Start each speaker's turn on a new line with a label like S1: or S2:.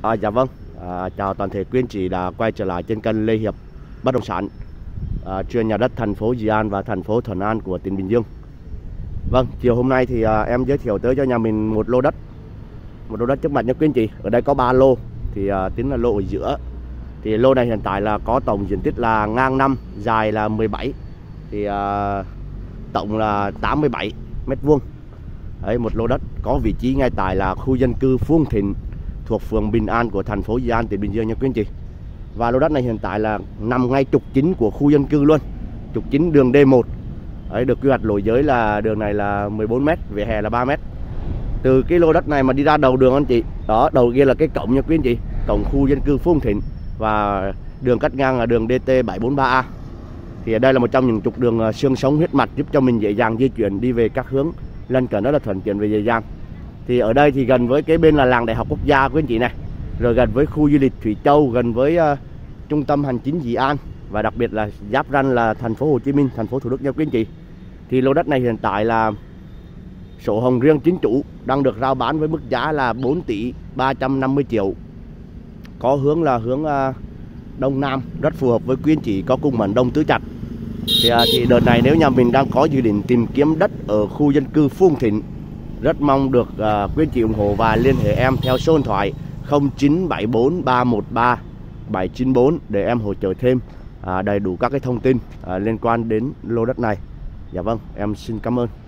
S1: Dạ vâng, chào toàn thể quý anh chị đã quay trở lại trên kênh Lê Hiệp Bất Động Sản, chuyên nhà đất thành phố Dị An và thành phố Thuận An của tỉnh Bình Dương. Vâng, chiều hôm nay thì em giới thiệu tới cho nhà mình một lô đất trước mặt nha quý anh chị. Ở đây có 3 lô, thì tính là lô ở giữa. Thì lô này hiện tại là có tổng diện tích là ngang 5, dài là 17, thì tổng là 87 mét vuông. Đấy, một lô đất có vị trí ngay tại là khu dân cư Phương Thịnh, thuộc phường Bình An của thành phố Dị An, tỉnh Bình Dương nha quý anh chị. Và lô đất này hiện tại là nằm ngay trục chính của khu dân cư luôn, trục chính đường D1. Đấy, được quy hoạch lối giới là đường này là 14 m, vỉa hè là 3 m. Từ cái lô đất này mà đi ra đầu đường anh chị, đó, đầu kia là cái cổng nha quý anh chị, cổng khu dân cư Phương Thịnh, và đường cắt ngang là đường DT743A. Thì ở đây là một trong những trục đường xương sống huyết mạch, giúp cho mình dễ dàng di chuyển đi về các hướng lân cận, rất là thuận tiện về dễ dàng. Thì ở đây thì gần với cái bên là làng Đại học Quốc gia quý anh chị này, rồi gần với khu du lịch Thủy Châu, gần với trung tâm hành chính Dị An, và đặc biệt là giáp ranh là thành phố Hồ Chí Minh, thành phố Thủ Đức nha quý anh chị. Thì lô đất này hiện tại là sổ hồng riêng chính chủ, đang được rao bán với mức giá là 4 tỷ 350 triệu. Có hướng là hướng Đông Nam, rất phù hợp với quý anh chị có cung mệnh Đông Tứ Trạch. Thì đợt này nếu nhà mình đang có dự định tìm kiếm đất ở khu dân cư Phương Thịnh, rất mong được quý anh chị ủng hộ và liên hệ em theo số điện thoại 0974 313 794 để em hỗ trợ thêm đầy đủ các cái thông tin liên quan đến lô đất này. Dạ vâng, em xin cảm ơn.